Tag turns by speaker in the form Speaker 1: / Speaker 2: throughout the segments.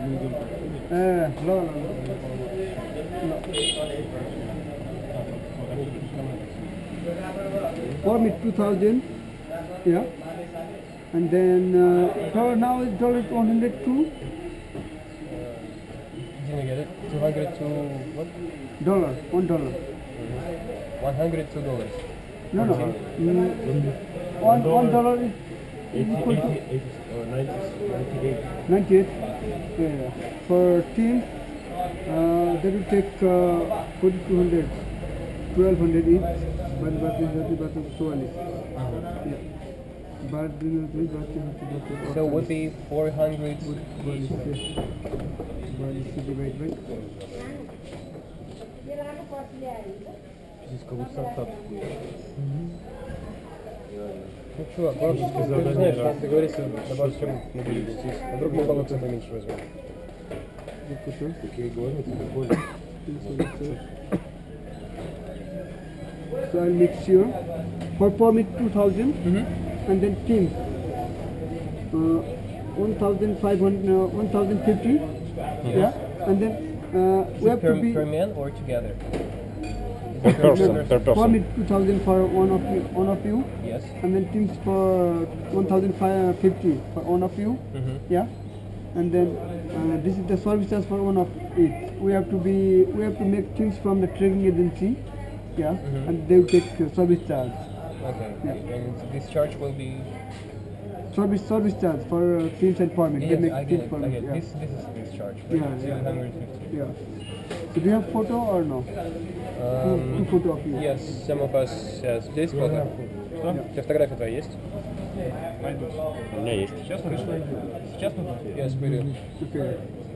Speaker 1: No. Permit 2,000, yeah, and then now it's $102.
Speaker 2: Didn't get it. 200 to what?
Speaker 1: $1.
Speaker 2: $102.
Speaker 1: No. $1 is equal to 98. Yeah. For team, that will take 4,200, 1,200 each.
Speaker 2: So would be 400 each. Ну, чувак, просто ты знаешь, там договориться добавить чем мобилизировать. А вдруг мы получим поменьше возьмем. Такие говорят, более.
Speaker 1: So I'll make sure for permit 2,000 and then teams 1,500, 1,050. Yeah, and then we have to be
Speaker 2: per man or together.
Speaker 3: Per person.
Speaker 1: permit 2,000 for one of you.
Speaker 2: Yes.
Speaker 1: And then teams for 1,550 for one of you. Yeah, and then this is the service charge for one of it. We have to make teams from the training agency. Yeah, and they will take service charge.
Speaker 2: Okay.
Speaker 1: Yeah.
Speaker 2: And this charge will be.
Speaker 1: Service charge for teams and permit.
Speaker 2: Yes,
Speaker 1: They make
Speaker 2: I
Speaker 1: teams
Speaker 2: get it.
Speaker 1: permit. Yeah.
Speaker 2: This is this charge.
Speaker 1: Yeah,
Speaker 2: Right?
Speaker 1: yeah.
Speaker 2: 750.
Speaker 1: Yeah. So do you have photo or no? Two photo of you.
Speaker 2: Yes, some of us has. Здесь фото. Что? У тебя фотография твоя есть?
Speaker 3: У меня есть.
Speaker 2: Сейчас нужно? Сейчас нужно? Yes, we do.
Speaker 1: Okay.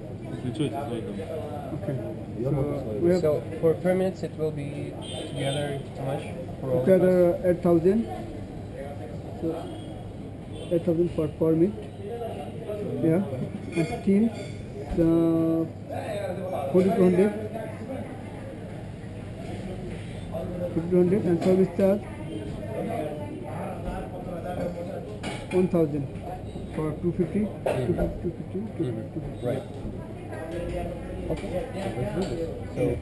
Speaker 1: Okay. So we have
Speaker 2: So for permits, it will be together too much for all of us.
Speaker 1: together 8,000. So 8,000 for permit. Yeah. And teams 4,200. 4,200 and service charge 1,000 for 250. 250.
Speaker 2: Right. Okay. Let's do this.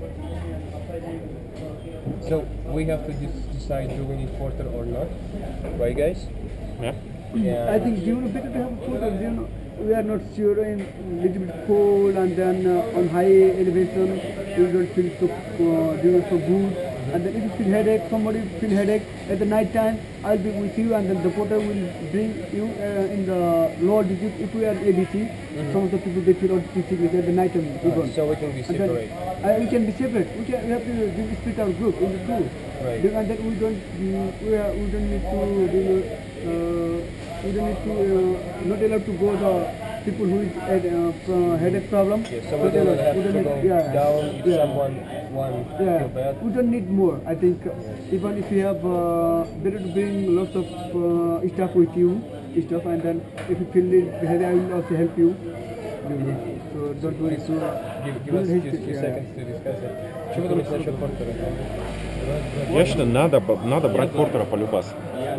Speaker 2: So we have to decide do we need porter or not, right, guys?
Speaker 3: Yeah.
Speaker 2: Yeah.
Speaker 1: I think you know better to have a photo. You know, we are not sure in little bit cold and then on high elevation you don't feel so so good. And then if you feel headache, somebody feel headache at the night time, I'll be with you and then the porter will bring you in the lower digit. If we are ABC, some of the people they feel autistic at the night time even.
Speaker 2: So we can be
Speaker 1: And then,
Speaker 2: separate.
Speaker 1: we can be separate. We have to split our group into two.
Speaker 2: Right.
Speaker 1: And then we don't need to not allowed to go the people who is headache problem.
Speaker 2: Yeah, so we don't have to go down if someone feel bad.
Speaker 1: We don't need more. I think even if you have better to bring lots of stuff with you, and then if you feel it, I will also help you. So don't worry. So
Speaker 2: Give us a few seconds to discuss it. Что вы думаете насчет портера?
Speaker 3: Я считаю, надо брать портера полюбас.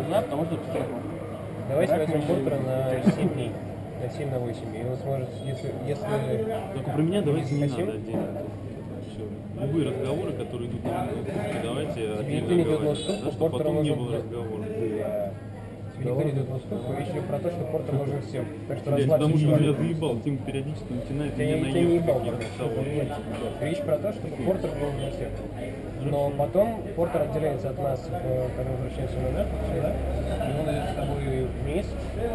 Speaker 2: Давайте возьмем портера на 7 дней. На 7 на 8. И он сможет, если...
Speaker 4: Только про меня давайте не
Speaker 2: хотим?
Speaker 4: надо отдельно. Все. Любые разговоры, которые идут на уступки, давайте
Speaker 2: Никто не
Speaker 4: отдельно
Speaker 2: идет на
Speaker 4: говорить,
Speaker 2: уступку,
Speaker 4: да, чтобы
Speaker 2: портера
Speaker 4: потом не
Speaker 2: нужно...
Speaker 4: было разговора.
Speaker 2: Никто не идет на уступку. Речь идет про то, что портер нужен всем. Так что
Speaker 4: Блядь,
Speaker 2: размачивать
Speaker 4: потому что
Speaker 2: чувак.
Speaker 4: я заебал, Тим периодически начинает меня
Speaker 2: Я не ебал,
Speaker 4: наебать.
Speaker 2: речь про то, что портер был для всех. Но потом портер отделяется от нас, когда мы возвращаемся в номер, сюда, и он идет с тобой вниз.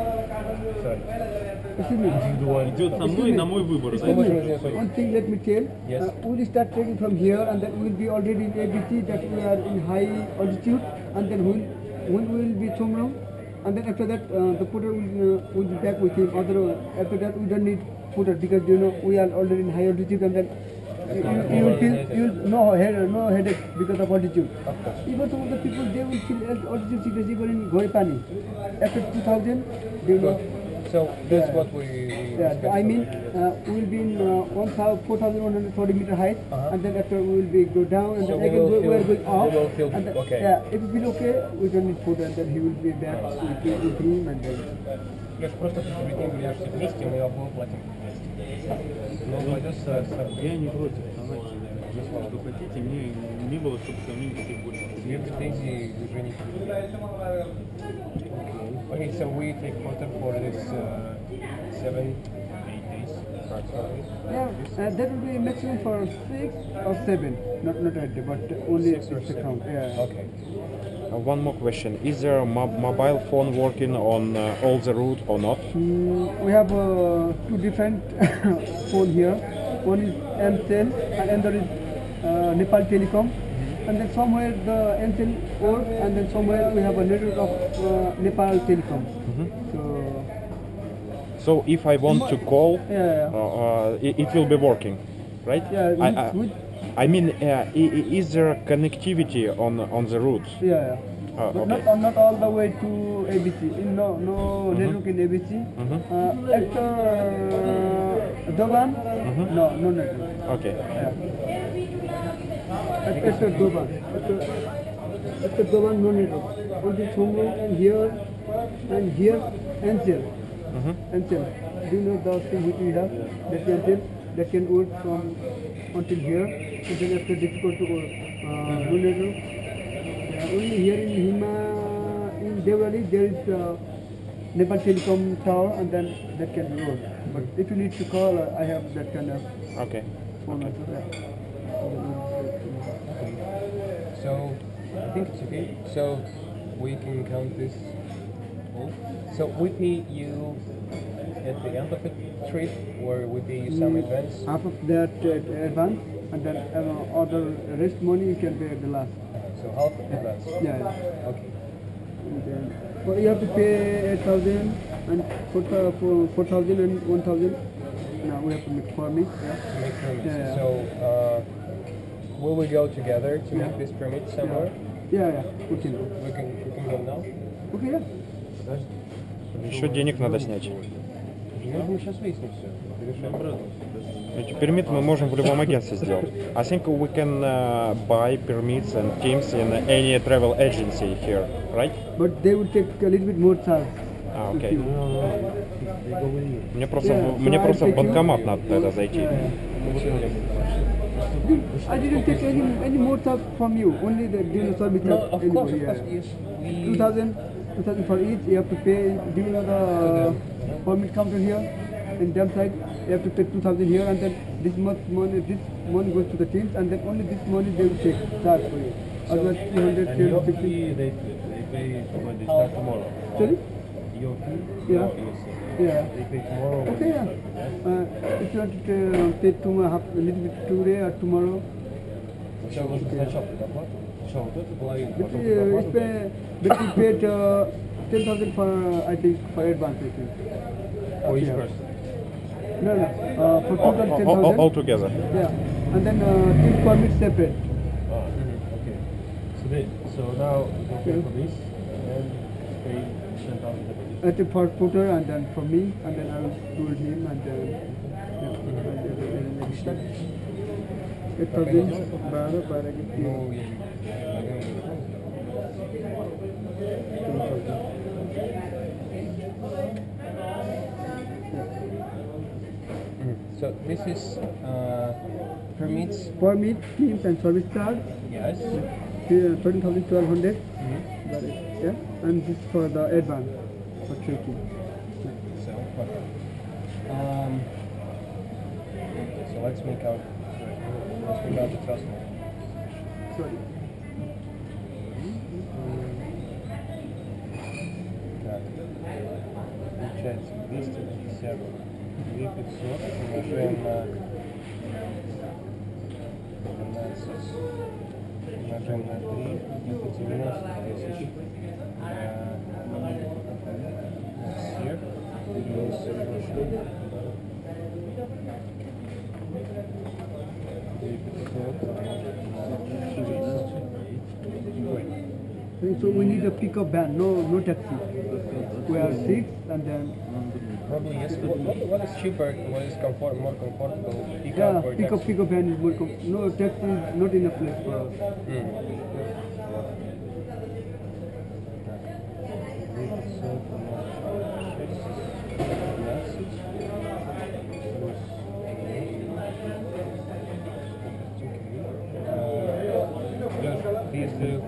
Speaker 4: Индивидуально. Идет со мной на мой выбор.
Speaker 2: Мы можем уже
Speaker 1: one thing let me tell.
Speaker 2: Yes.
Speaker 1: We'll start training from here, and then we'll be already in ABC that we are in high altitude, and then when we will be Chomrong, and then after that the porter will be back with him. After that we don't need porter because we are already in high altitude, and then you will feel no headache because of altitude. Even some of the people they will feel altitude sickness even in Goipani. After 2000, they will.
Speaker 2: So that's what we
Speaker 1: Yeah, I mean, we will be in 4,140 meter height, and then after we will be go down, and
Speaker 2: So
Speaker 1: then
Speaker 2: we
Speaker 1: again
Speaker 2: will
Speaker 1: we are
Speaker 2: feel-
Speaker 1: going up.
Speaker 2: we will feel
Speaker 1: and then,
Speaker 2: okay.
Speaker 1: Yeah, if you feel okay, we don't need food, and then he will be back with him, and then
Speaker 2: Леш, просто перед ним берешь все вместе, мы обоим платим вместе. Но пойдет с
Speaker 4: Я не против, давайте, что хотите, мне не было, чтобы ко мне никаких больше.
Speaker 2: две претензии уже не Okay, so we take porter for this 7, 8 days approximately.
Speaker 1: Yeah, that will be maximum for 6 or 7, not 8 day, but only
Speaker 2: 6 or
Speaker 1: 6
Speaker 2: 7.
Speaker 1: account. Yeah.
Speaker 2: Okay.
Speaker 3: One more question. Is there a mobile phone working on all the route or not?
Speaker 1: We have two different phone here. One is MCell and another is Nepal Telecom. And then somewhere the MCell works, and then somewhere we have a network of Nepal Telecom.
Speaker 3: So if I want to call,
Speaker 1: Yeah.
Speaker 3: it will be working, right?
Speaker 1: Yeah,
Speaker 3: I mean, is there connectivity on the routes?
Speaker 1: yeah.
Speaker 3: Oh,
Speaker 1: But
Speaker 3: okay.
Speaker 1: not all the way to ABC. No network in ABC. After Doban, no network.
Speaker 3: Okay.
Speaker 1: After Doban, after Doban, no network. Only Chunglo and here, Ancel. Ancel. Do you know the thing which we have? That Ancel that can work from until here. And then after difficult to work, no network. Only here in Hima, in Devali, there is Nepal Telecom tower, and then that can be work. But if you need to call, I have that kind of
Speaker 3: Okay.
Speaker 1: phone also.
Speaker 2: So I think it's okay. So we can count this all. So we pay you at the end of the trip, or we pay you some advance.
Speaker 1: Half of that advance, and then other rest money you can pay at the last.
Speaker 2: So half advance.
Speaker 1: Yeah.
Speaker 2: Okay.
Speaker 1: And then, well, you have to pay 8,000 and 4,000 and 1,000. Now we have to make for me. Yeah.
Speaker 2: To make permits.
Speaker 1: Yeah.
Speaker 2: So will we go together to
Speaker 1: Yeah.
Speaker 2: make this permit somewhere?
Speaker 1: Yeah. We can.
Speaker 2: We can go now.
Speaker 1: Okay. Yeah.
Speaker 3: Еще денег надо снять.
Speaker 2: Можно сейчас выяснить все. Решаем.
Speaker 3: Permit мы можем в любом агентстве сделать. I think we can buy permits and teams in any travel agency here, right?
Speaker 1: But they will take a little bit more charge.
Speaker 3: Окей. Мне просто,
Speaker 1: Yeah,
Speaker 3: мне
Speaker 1: so
Speaker 3: просто
Speaker 1: I'll
Speaker 3: в
Speaker 1: take you.
Speaker 3: банкомат надо тогда зайти.
Speaker 1: I didn't take any more charge from you. Only the service
Speaker 2: No,
Speaker 1: charge.
Speaker 2: of course,
Speaker 1: Anybody,
Speaker 2: yes. We
Speaker 1: 2,000 for each. You have to pay. Do you know the permit counter here? In them side, you have to pay 2,000 here, and then this money goes to the teams, and then only this money they will take charge for you. Otherwise, 300, 350.
Speaker 4: They pay when they start tomorrow.
Speaker 1: Sorry?
Speaker 4: Your fee?
Speaker 1: Yeah. Yeah.
Speaker 4: They pay tomorrow.
Speaker 1: Okay, yeah. If you want to pay a little bit today or tomorrow,
Speaker 2: Все нужно сначала предоплату. Сначала вот эту половину,
Speaker 1: but
Speaker 2: потом
Speaker 1: but we paid 10,000 for I think for advance. I think.
Speaker 2: For each
Speaker 1: Yeah.
Speaker 2: person.
Speaker 1: No, for total 10,000.
Speaker 3: All together.
Speaker 1: Yeah, and then team permit separate.
Speaker 4: Okay. So now you pay for this and pay 10,000 deposit.
Speaker 1: I think for Putter and then for me, and then I will do it him and then yeah. 8,000 12
Speaker 2: Ну, я So this is permits.
Speaker 1: permit, teams and service charge,
Speaker 2: Yes.
Speaker 1: 13,1200. Yeah, and this for the advance for trekking.
Speaker 2: So okay. So let's make out the trust mode.
Speaker 1: Sorry.
Speaker 2: Так. Получается 250, 2500 умножаем на 12, умножаем на 3, это 90 тысяч. Всех плюс 2500.
Speaker 1: So we need a pickup van, no taxi. We are 6 and then
Speaker 2: Probably yes. What is cheaper? What is more comfortable? Pickup or taxi?
Speaker 1: pickup van is more no taxi is not enough place for us.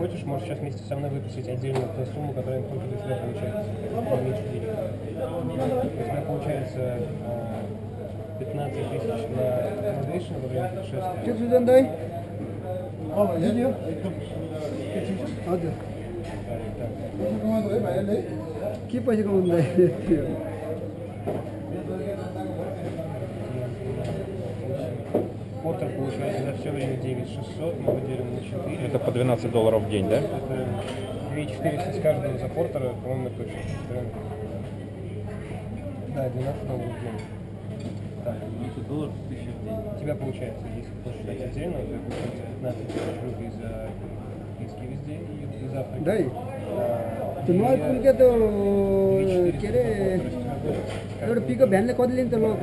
Speaker 2: хочешь, можешь сейчас вместе со мной выписать отдельную ту сумму, которая только для тебя получается. Поменьше денег. У тебя получается 15 тысяч на accommodation во время путешествия.
Speaker 1: Че сюда Видео? हजुर के पैसा कमाउँदै थियो
Speaker 2: Портер получается за все время 9600, мы выделим на 4.
Speaker 3: Это по $12 в день, да?
Speaker 2: Это 2400 с каждого за портера, по-моему, точно. Да, $12 в день. Так,
Speaker 4: $12 1000 в день.
Speaker 2: у тебя получается, если хочешь дать отдельно, у тебя получается 15 тысяч рублей за риски везде и из Африки.
Speaker 1: दाइ त्यो नयाँ पुलको त्यो के अरे एउटा पिकअप भ्यानले कति लिन्छ लोको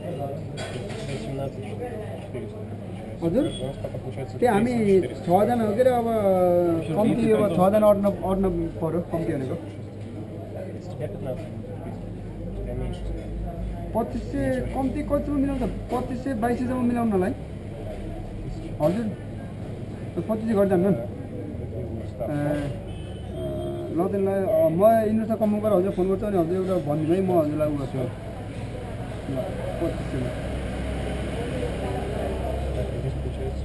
Speaker 2: 17 400.
Speaker 1: हजुर
Speaker 2: У нас пока получается
Speaker 1: त्यो हामी
Speaker 2: 3400.
Speaker 1: 6 जना हो के अरे अब कम्ती अब 6 जना अट्न पर्यो कम्ती भनेको
Speaker 2: С тебя 15, у тебя меньше.
Speaker 1: 2500 कम्ती कतिसम्म मिलाउँछ 2500 2200 मिलाउनलाई हजुर 2500 गर्दा न ल त्यसलाई म इन्भेस्टर कमाउनु गरेर हजुर फोन गर्छु अनि हजुर एउटा भनिदिनु है म हजुरलाई उ गर्छु ल 2500
Speaker 2: Так, здесь получается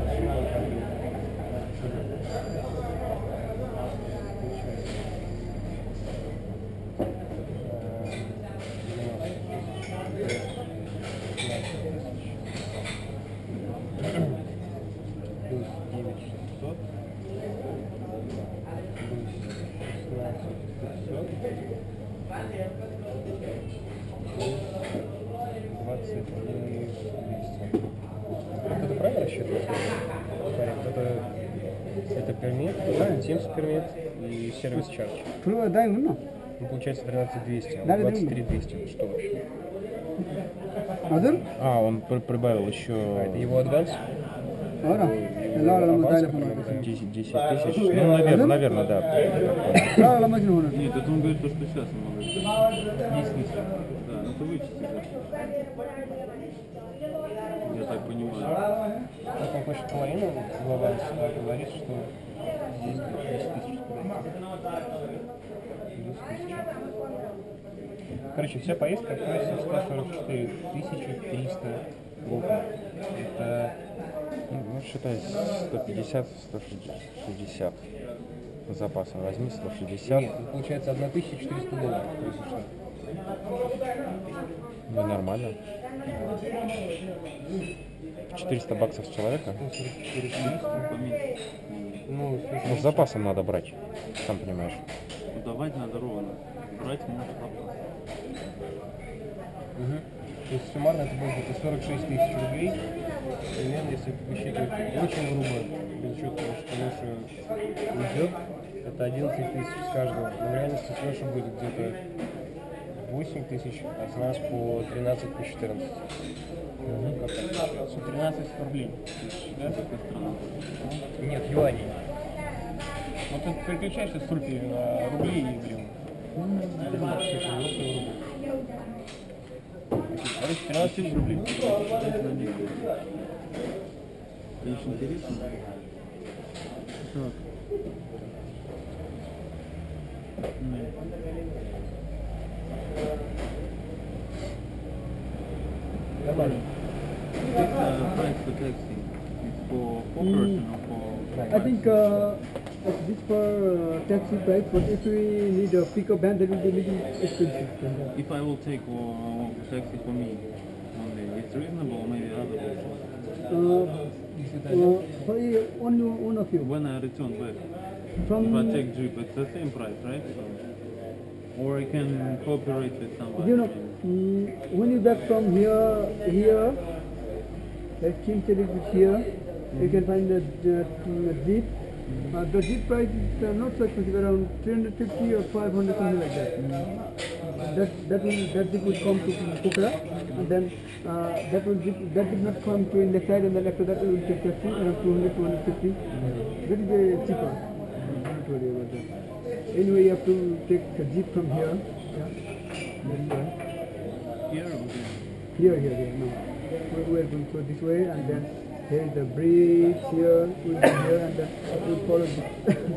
Speaker 2: плюс 9600 плюс 16500 20200. Вот это правильно рассчитывать? Это пермит, Teams пермит и сервис чардж.
Speaker 1: ठुलो दाइ हुन्न
Speaker 2: Ну, получается 13200,
Speaker 1: Да, да,
Speaker 2: 23200. Что вообще?
Speaker 1: हजुर
Speaker 3: А, он прибавил еще
Speaker 2: А, это его адванс?
Speaker 1: हो र ल ल म दाइलाई फोन गर्छु
Speaker 3: 10 тысяч. Ну, наверное, да.
Speaker 1: ल ल म किन फोन गर्छु
Speaker 4: Нет, это он говорит то, что сейчас он может.
Speaker 2: 10 тысяч.
Speaker 4: Да, ну ты вычти. Я так понимаю.
Speaker 2: Как он хочет половину в аванс, говорит, что здесь 10 тысяч. Плюс 1000. Короче, вся поездка обходится в 144 300 рублей. Это
Speaker 3: Ну, считай, 150, 160. С запасом возьми 160.
Speaker 2: нет, это получается $1400, если что.
Speaker 3: Ну, нормально. 400 баксов с человека.
Speaker 2: 144 300.
Speaker 4: Поменьше.
Speaker 2: Ну,
Speaker 3: Ну, с запасом надо брать, сам понимаешь.
Speaker 4: Ну, давать надо ровно. Брать может вопрос.
Speaker 2: Угу. То есть суммарно это будет где-то 46 тысяч рублей. Примерно, если высчитывать очень грубо, без учета того, что Леша уйдет, это 11 тысяч с каждого. Но в реальности с Лешей будет где-то 8 тысяч, а с нас по 13, по 14. Как так получается?
Speaker 4: 13 рублей. Да, какая страна?
Speaker 2: Нет, юаней.
Speaker 4: Вот ты переключаешься с рупий на рубли и гривны. Короче, 13 тысяч рублей. Конечно, интересно. Так.
Speaker 2: Нормально.
Speaker 4: Price for taxi. It's for person or for...
Speaker 1: I think this for taxi price, but if we need a pickup van, that will be a little expensive.
Speaker 4: If I will take taxi for me only, it's reasonable or maybe other options.
Speaker 1: For only one of you.
Speaker 4: When I return back, if
Speaker 1: From
Speaker 4: I take Jeep, it's the same price, right? So, or I can cooperate with somebody.
Speaker 1: you know, when you back from here, like Kim said, it is here. You can find the jeep. The jeep price is not so expensive, around 350 or 500, something like that. That jeep will come to Pokhara, and then that did not come to in the side, and then after that we will take taxi around 200, 250. That is cheaper. Don't worry about that. Anyway, you have to take a jeep from here. Yeah. That's right.
Speaker 4: Here or
Speaker 1: Here. No. We are going through this way, and then there is the bridge here, we'll be here, and then we'll follow this.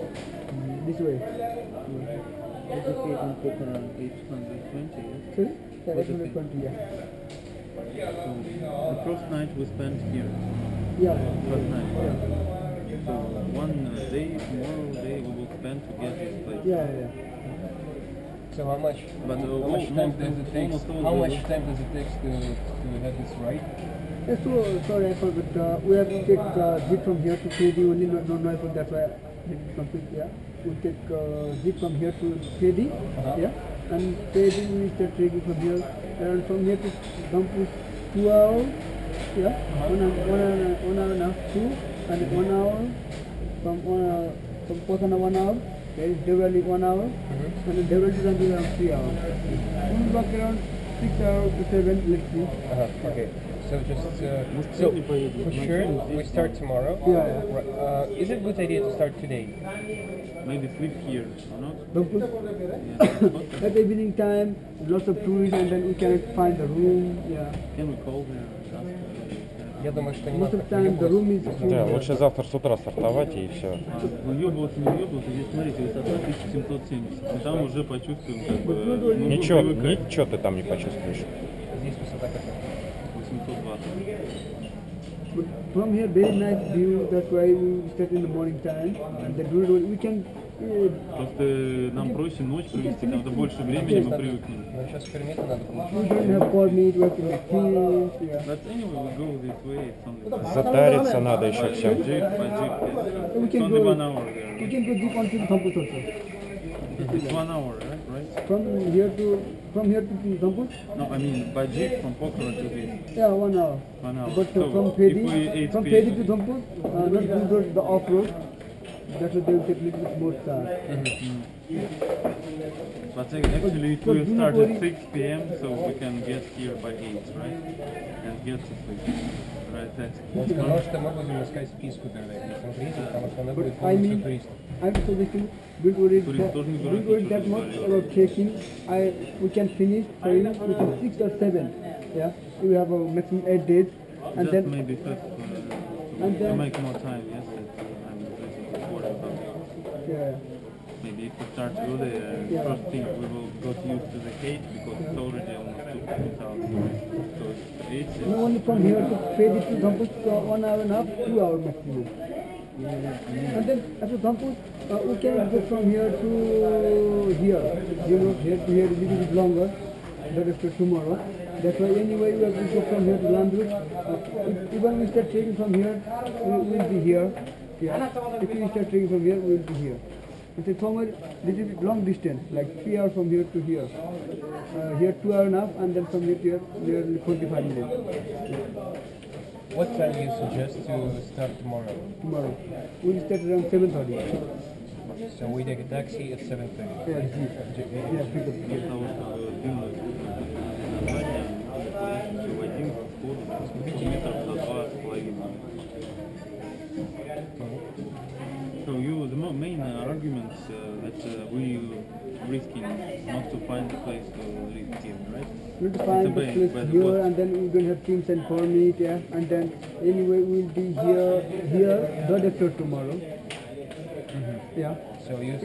Speaker 1: this way.
Speaker 5: What the fee on Pokhara? 820, yes?
Speaker 1: Sorry? Yeah,
Speaker 5: What's the
Speaker 1: 820, yeah.
Speaker 5: So the first night we spent here.
Speaker 1: Yeah.
Speaker 5: First night.
Speaker 1: Yeah.
Speaker 5: So one day, tomorrow day we will spend to get this place.
Speaker 1: Yeah.
Speaker 2: So how much?
Speaker 5: But,
Speaker 2: how much time
Speaker 5: almost-
Speaker 2: does it take?
Speaker 5: almost all
Speaker 2: How
Speaker 5: the-
Speaker 2: much time does it take to have this right?
Speaker 1: Yeah, so sorry, I forgot. We have to take jeep from here to KD only, not Noipur. That's why I didn't complete. Yeah, we take jeep from here to KD. Yeah, and KD we start trekking from here, and from here to Dhampur 2 hours. Yeah, 1 hour and a half, 2, and 1 hour from Pothana 1 hour. There is Devrali 1 hour, and then Devrali to Dhampur around 3 hours. We will walk around 6 hours to 7. Let's see.
Speaker 2: Okay. So just so for sure we start tomorrow.
Speaker 1: Yeah.
Speaker 2: Right. Is it a good idea to start today?
Speaker 5: Maybe sleep here, or not?
Speaker 1: Dhampur.
Speaker 5: Yeah.
Speaker 1: At evening time, lots of tourists, and then we cannot find the room. Yeah.
Speaker 5: Can we call there?
Speaker 2: Я думаю, что
Speaker 1: Most of the time, the room is full.
Speaker 3: Да, лучше завтра с утра стартовать и все.
Speaker 5: Уебываться, не уебываться, здесь, смотрите, высота 1770. И там уже почувствуем, как бы, ну,
Speaker 3: Ничего,
Speaker 5: привыкать.
Speaker 3: ничего ты там не почувствуешь.
Speaker 2: Здесь высота какая?
Speaker 5: 820.
Speaker 1: But from here, very nice view. That's why we start in the morning time, and the road we can.
Speaker 5: Просто нам проще ночь провести, там-то больше времени мы привыкнем.
Speaker 2: Но сейчас пермиты надо получить.
Speaker 1: We don't have permit. We have to make teams. Yeah.
Speaker 5: But anyway, we go this way, it's only
Speaker 3: Затариться надо еще
Speaker 5: by
Speaker 3: всем.
Speaker 5: jeep, yes.
Speaker 1: We
Speaker 5: It's
Speaker 1: can
Speaker 5: only
Speaker 1: go.
Speaker 5: 1 hour
Speaker 1: We
Speaker 5: there.
Speaker 1: can go deep onto the Dhampur also.
Speaker 5: It's 1 hour, right?
Speaker 1: From here to Dhampur.
Speaker 5: No, I mean by jeep from Pokhara to this.
Speaker 1: Yeah, 1 hour.
Speaker 5: 1 hour.
Speaker 1: But
Speaker 5: So,
Speaker 1: from
Speaker 5: if we
Speaker 1: Pedi,
Speaker 5: ate
Speaker 1: from
Speaker 5: fish-
Speaker 1: Pedi to Dhampur, not good road, the off road. That's why they will take little bit more time.
Speaker 5: But actually it will start at 6 p.m. so we can get here by 8, right? And get to sleep. Right, that's
Speaker 2: Он сказал, что мы будем искать списку тогда, если он приедет, потому что она будет
Speaker 1: I
Speaker 2: полностью
Speaker 1: mean,
Speaker 2: туристов.
Speaker 1: I'm suggesting don't worry that much about checking. We can finish sailing within 6 or 7. Yeah, we have a maximum 8 days, and
Speaker 5: just
Speaker 1: then
Speaker 5: maybe first
Speaker 1: and
Speaker 5: to
Speaker 1: then-
Speaker 5: make more time, yes, I'm little worried about it.
Speaker 1: yeah.
Speaker 5: Maybe if we start early,
Speaker 1: Yeah.
Speaker 5: first thing we will get used to the gate because it's already almost 2,000. So it's 8.
Speaker 1: No, only from here to Pedi to Dhampur, 1 hour and a half, 2 hours maximum. And then after Dhampur, we can go from here to here. You know, here to here a little bit longer. That is for tomorrow. That's why anyway we have to go from here to Landrut. Even we start taking from here, we will be here. Yeah. If we start taking from here, we will be here. It's somewhere little bit long distance, like 3 hours from here to here. Here 2 hours and a half, and then from here to here, nearly 45 minutes.
Speaker 2: What time do you suggest to start tomorrow?
Speaker 1: Tomorrow. We'll start around 7:30.
Speaker 2: So we take a taxi at 7:30.
Speaker 1: Yeah, jeep. Yeah, pick up.
Speaker 5: Для того, чтобы дымное название, в один вход метров за 2,5. So you, the main arguments that we risking not to find a place to live here, right?
Speaker 1: We'll find the
Speaker 5: It's a
Speaker 1: place
Speaker 5: base,
Speaker 1: here, and then we're gonna have teams and permit, yeah. And then anyway, we'll be here the day after tomorrow. Yeah.
Speaker 2: So you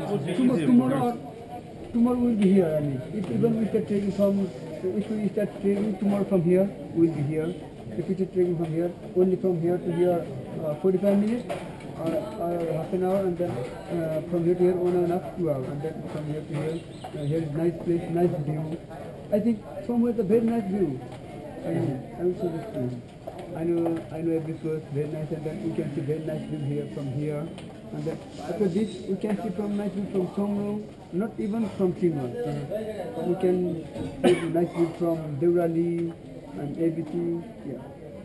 Speaker 1: Tomorrow we'll be here. I mean, if even we start taking if we start taking tomorrow from here, we'll be here. If we start taking from here, only from here to here, 45 minutes or half an hour, and then from here to here, 1 hour and a half, 2 hours, and then from here to here, here is nice place, nice view. I think somewhere the very nice view. I will suggest to you. I know every place very nice, and then we can see very nice view here from here. And then after this, we can see from nice view from Somro, not even from Simon. We can see nice view from Devrali and everything. Yeah.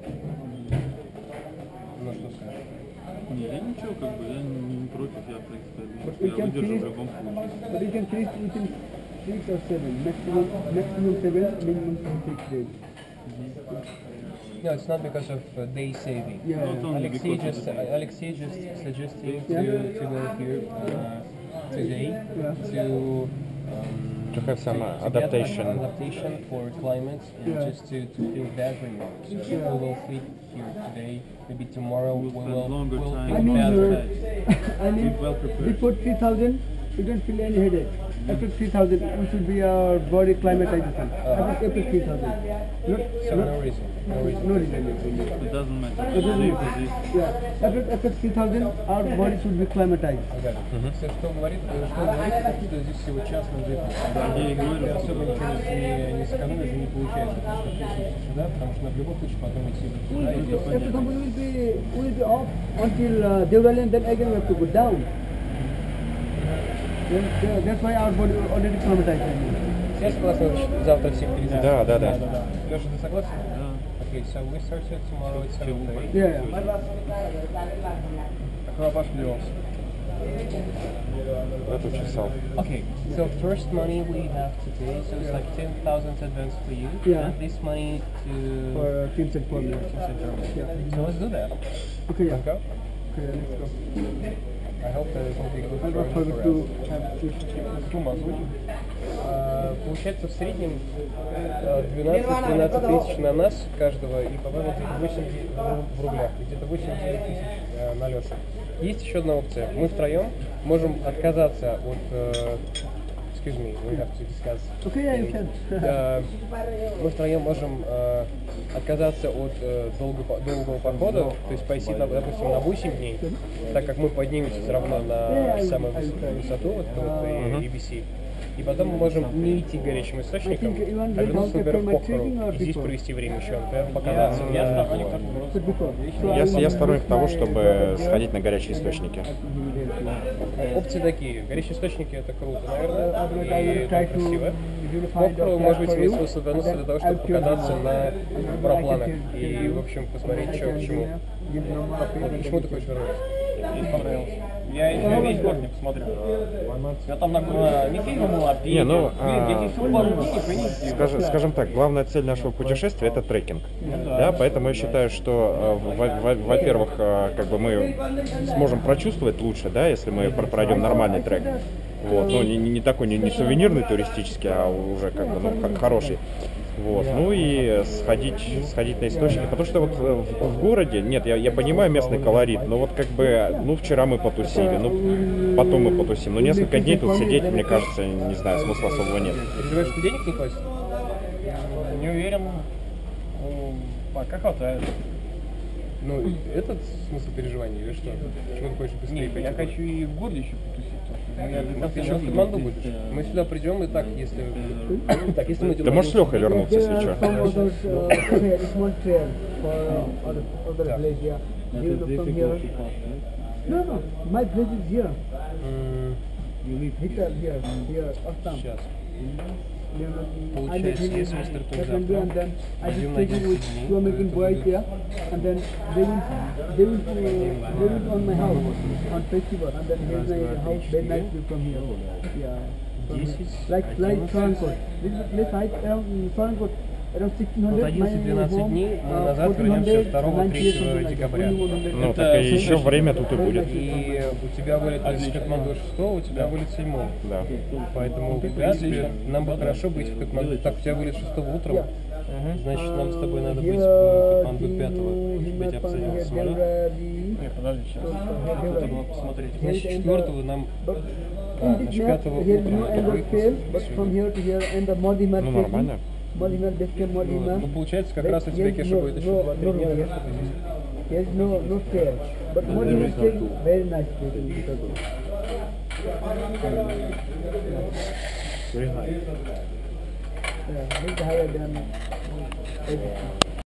Speaker 5: Я ничего, как бы, я не против, я, в принципе,
Speaker 1: But
Speaker 5: думаю,
Speaker 1: we
Speaker 5: что я
Speaker 1: can
Speaker 5: выдержу
Speaker 1: finish,
Speaker 5: в любом случае.
Speaker 1: but we can finish within 6 or 7, maximum 7, minimum 6 days.
Speaker 2: No, it's not because of day saving.
Speaker 1: Yeah,
Speaker 5: Not
Speaker 1: yeah.
Speaker 5: only because
Speaker 2: Alexei just suggested
Speaker 1: Yeah.
Speaker 2: to go here today
Speaker 1: Yeah.
Speaker 2: to
Speaker 3: To have some
Speaker 2: to get
Speaker 3: adaptation.
Speaker 2: adaptation for climate and
Speaker 1: Yeah.
Speaker 2: just to feel better more. So if
Speaker 1: Yeah.
Speaker 2: we will sleep here today, maybe tomorrow we
Speaker 5: spend
Speaker 2: will
Speaker 5: longer
Speaker 2: we'll
Speaker 5: time.
Speaker 2: feel
Speaker 1: I mean,
Speaker 2: better.
Speaker 1: I mean,
Speaker 5: Be well prepared.
Speaker 1: before 3000, you don't feel any headache. After 3000, we should be our body climatization. After 3000.
Speaker 2: So no reason. No reason.
Speaker 1: No reason.
Speaker 5: It doesn't matter.
Speaker 1: It doesn't
Speaker 5: Live
Speaker 1: matter.
Speaker 5: with it.
Speaker 1: Yeah. After 3000, our body should be climatized.
Speaker 2: Все, что говорит, что здесь всего час на жизнь.
Speaker 5: Я и говорю.
Speaker 2: И особо ничего не сэкономишь и не получается. Просто вписываться сюда, потому что в любом случае потом идти сюда и здесь.
Speaker 1: After some will be off until Devrali, and then again we have to go down. That's why our body already climatized.
Speaker 2: Все согласны, завтра всех перейти?
Speaker 3: Да.
Speaker 2: Леша, ты согласен?
Speaker 5: Да.
Speaker 2: Okay, so we started tomorrow at 7:30.
Speaker 1: Yeah.
Speaker 2: Какой ваш плюс?
Speaker 3: Это часов.
Speaker 2: Okay, so first money we have today, so it's like 10,000 advance for you.
Speaker 1: Yeah.
Speaker 2: And this money to
Speaker 1: For teams and formula. Yeah.
Speaker 2: So let's do that.
Speaker 1: Okay, yeah.
Speaker 2: Let's go.
Speaker 1: Okay, let's go.
Speaker 2: I hope that it will be good
Speaker 1: I don't
Speaker 2: for
Speaker 1: forget
Speaker 2: us.
Speaker 1: to have this.
Speaker 2: Сумма озвучим. Получается в среднем 12-13 тысяч на нас каждого и, по-моему, где-то 8 в рублях, и где-то 8-9 тысяч на Лешу. Есть еще одна опция. Мы втроем можем отказаться от... excuse me, we have to discuss.
Speaker 1: Okay, yeah, you can.
Speaker 2: Мы втроем можем отказаться от долгого похода, то есть пойти, допустим, на 8 дней, так как мы поднимемся все равно на самую высоту, вот EBC. И потом мы можем не идти к горячим источникам, а вернуться, например, в Похору и здесь провести время еще, например, покататься на...
Speaker 1: But before. So
Speaker 3: Я сторонник того, чтобы сходить на горячие источники.
Speaker 2: Опции такие. Горячие источники это круто, наверное,
Speaker 1: I will
Speaker 2: и
Speaker 1: try
Speaker 2: это
Speaker 1: to
Speaker 2: красиво.
Speaker 1: find
Speaker 2: Похору,
Speaker 1: out
Speaker 2: может быть,
Speaker 1: for you,
Speaker 2: смысл вернуться для того,
Speaker 1: and
Speaker 2: чтобы
Speaker 1: then I'll
Speaker 2: покататься
Speaker 1: tell you.
Speaker 2: на
Speaker 1: And
Speaker 2: парапланах
Speaker 1: I can
Speaker 2: и, в общем, посмотреть, что к чему.
Speaker 1: Give no more
Speaker 2: Вот
Speaker 1: opinion.
Speaker 2: почему ты хочешь вернуться?
Speaker 4: Мне понравилось. Я еще весь город не посмотрел. Я там не фильм был, а
Speaker 3: Не, ну,
Speaker 4: я все пару дней принес.
Speaker 3: скажем так, главная цель нашего путешествия это трекинг. Да, поэтому я считаю, что, во-первых, как бы мы сможем прочувствовать лучше, да, если мы пройдем нормальный трек. Вот, ну, не такой, не сувенирный туристический, а уже как бы, ну, хороший. Вот, ну и сходить на источники, потому что вот в городе, нет, я понимаю местный колорит, но вот как бы, ну вчера мы потусили, ну потом мы потусим, но несколько дней тут сидеть, мне кажется, не знаю, смысла особого нет.
Speaker 2: Переживаешь, что денег не хватит?
Speaker 4: Не уверен. Пока хватает.
Speaker 2: Ну, этот смысл переживания или что? Почему ты хочешь быстрее
Speaker 4: Нет,
Speaker 2: пойти?
Speaker 4: я хочу и в городе еще потусить.
Speaker 2: Ну, ты еще в Катманду будешь? Мы сюда придем и так, если... Так, если мы...
Speaker 3: Ты можешь с Лехой вернуться, если
Speaker 1: There are
Speaker 3: что.
Speaker 1: some others, small trail for other place, yeah. You look from here. No, my place is here. Here, Assam.
Speaker 2: Сейчас.
Speaker 1: I live
Speaker 2: Получается,
Speaker 1: in
Speaker 2: если мы стартуем
Speaker 1: Kathmandu, and
Speaker 2: завтра,
Speaker 1: then I
Speaker 2: пойдем
Speaker 1: just
Speaker 2: на
Speaker 1: take it
Speaker 2: 10
Speaker 1: with
Speaker 2: дней,
Speaker 1: two American
Speaker 2: это
Speaker 1: boys
Speaker 2: будет-
Speaker 1: here, and then they will on my house on festival, and then here's my house. Very nice view from here. Yeah. From
Speaker 2: 10,
Speaker 1: here. Like
Speaker 2: 11.
Speaker 1: Saranpur. This is the place height around Saranpur. Around 1600.
Speaker 2: Вот 11-12 дней, мы назад вернемся 2-3 декабря.
Speaker 3: Ну, так и еще время тут и будет.
Speaker 2: И у тебя вылет из Катманду 6, у тебя вылет 7.
Speaker 3: Да.
Speaker 2: Поэтому, в принципе, нам бы хорошо быть в Катманду. Так, у тебя вылет 6 утром. Значит, нам с тобой надо быть в Катманду 5, чтобы быть обсадить самолет.
Speaker 4: Нет, подожди, сейчас. Надо было посмотреть.
Speaker 2: Значит, 4 нам... значит, 5
Speaker 1: Here
Speaker 2: утром
Speaker 1: no
Speaker 2: надо
Speaker 1: end of
Speaker 2: выехать.
Speaker 1: trail, but from here to here and the Modimar
Speaker 3: Ну,
Speaker 1: station.
Speaker 3: нормально.
Speaker 1: Modimar, base camp Modimar.
Speaker 2: Ну, получается, как раз у тебя, Кеша, будет еще 2-3 дня, наверное, чтобы здесь.
Speaker 1: There is no trail, but Modimar station very nice place. Yeah, much higher than everything.